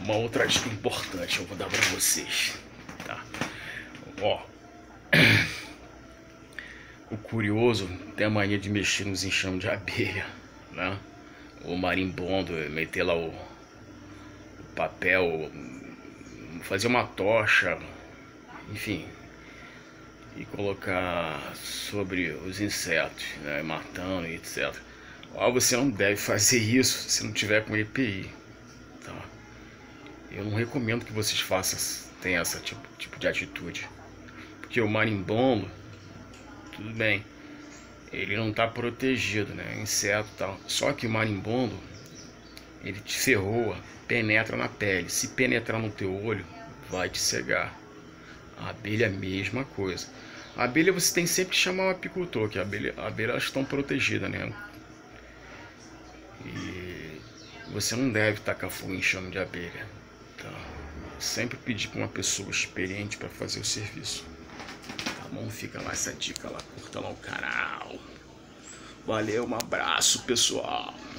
Uma outra dica importante eu vou dar pra vocês, tá? Ó, o curioso tem a mania de mexer nos enxames de abelha, né? O marimbondo, meter lá o papel, fazer uma tocha, enfim, e colocar sobre os insetos, né, matando e etc. Ó, você não deve fazer isso se não tiver com EPI, tá? Eu não recomendo que vocês tenham esse tipo de atitude, porque o marimbondo, tudo bem, ele não está protegido, né, inseto e tal. Só que o marimbondo, ele te ferroa, penetra na pele. Se penetrar no teu olho, vai te cegar. A abelha é a mesma coisa. A abelha você tem sempre que chamar o apicultor, que a abelha elas estão protegidas, né? E você não deve tacar fogo em enxame de abelha, tá? Sempre pedir para uma pessoa experiente para fazer o serviço. Tá bom? Fica lá essa dica lá, curta lá o canal. Valeu, um abraço, pessoal.